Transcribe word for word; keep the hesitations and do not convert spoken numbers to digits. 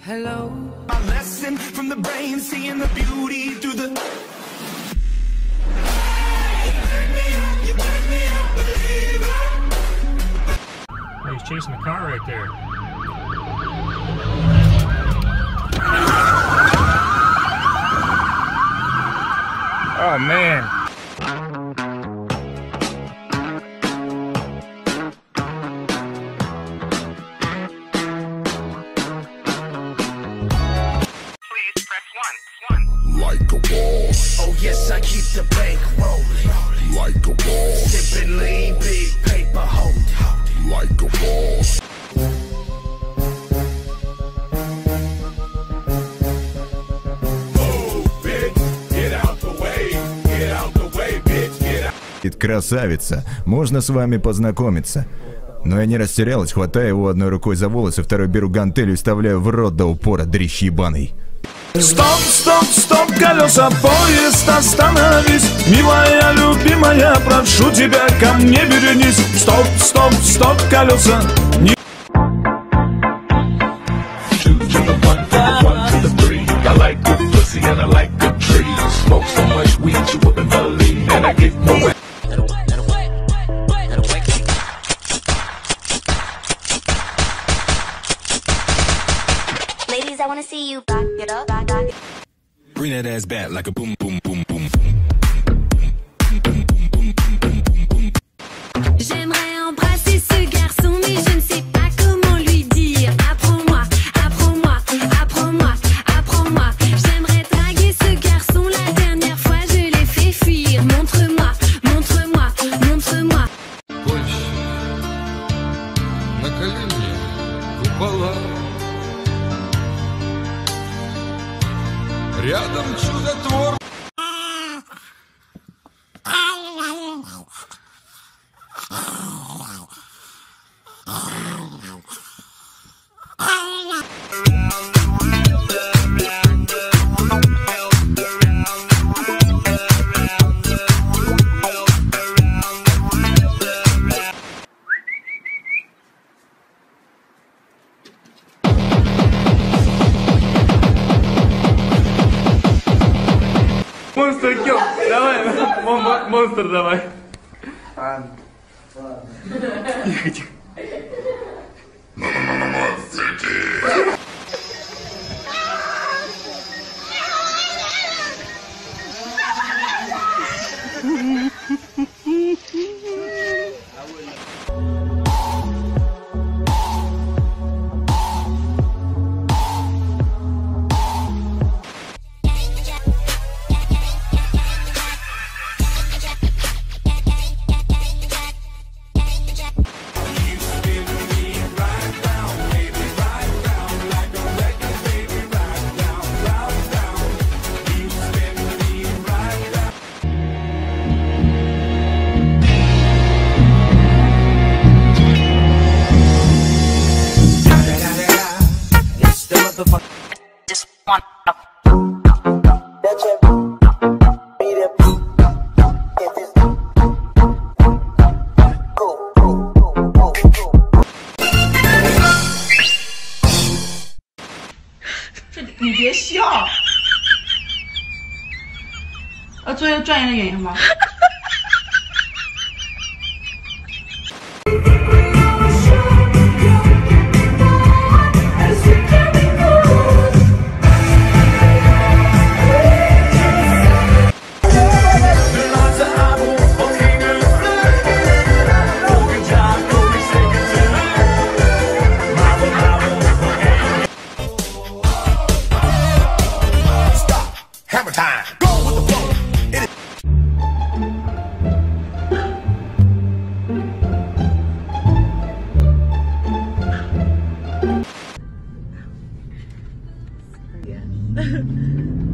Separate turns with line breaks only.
Hello. A lesson from the brain, seeing the beauty through the.
Oh, he's chasing the car right there. Oh man.
Like a boss. Oh yes, I keep the bank rolling. Like a boss. Sipping lean, big paper holding. Like a boss. Move, bitch, get out the way, get out the way, bitch, get out.
Красавица, можно с вами познакомиться. Но я не растерялась, хватаю его одной рукой за волосы, второй беру гантель и вставляю в рот до упора, дрищ ебаный.
Стоп, стоп, стоп, колеса, поезд, остановись. Милая, любимая, прошу тебя, ко мне вернись. Стоп, стоп, стоп, колеса. Не...
Ladies, I wanna see you back it up, back, back.
Bring that ass back like a boom, boom, boom, boom.
J'aimerais embrasser ce garçon, mais je ne sais pas comment lui dire. Apprends-moi, apprends-moi, apprends-moi, apprends-moi. J'aimerais draguer ce garçon, la dernière fois je l'ai fait fuir. Montre-moi, montre-moi, montre-moi.
На колени, купола. Рядом чудотвор.
Монстр килл, давай, мон монстр давай. Тихо, тихо.
Just want
你别笑，要做一个专业的演员吗？
Hammer time. Go with the flow. It is.
Yeah.